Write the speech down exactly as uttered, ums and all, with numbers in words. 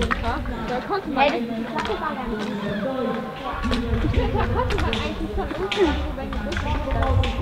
runter. Da konnte man eigentlich... Ich finde, da konnte man eigentlich schon irgendwann so, wenn du